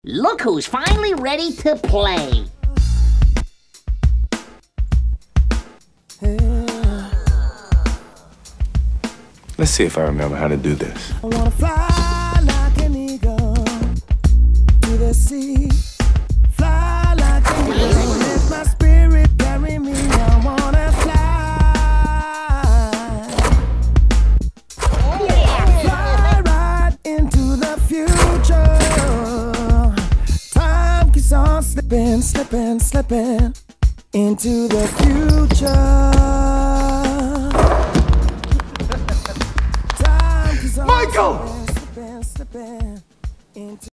Look who's finally ready to play. Let's see if I remember how to do this. I wanna fly like an eagle to the sea. Fly like an eagle, let my spirit carry me. I wanna fly. Fly right into the future. Time keeps on slipping, slipping, slipping into the future. Michael! Slipping, slipping into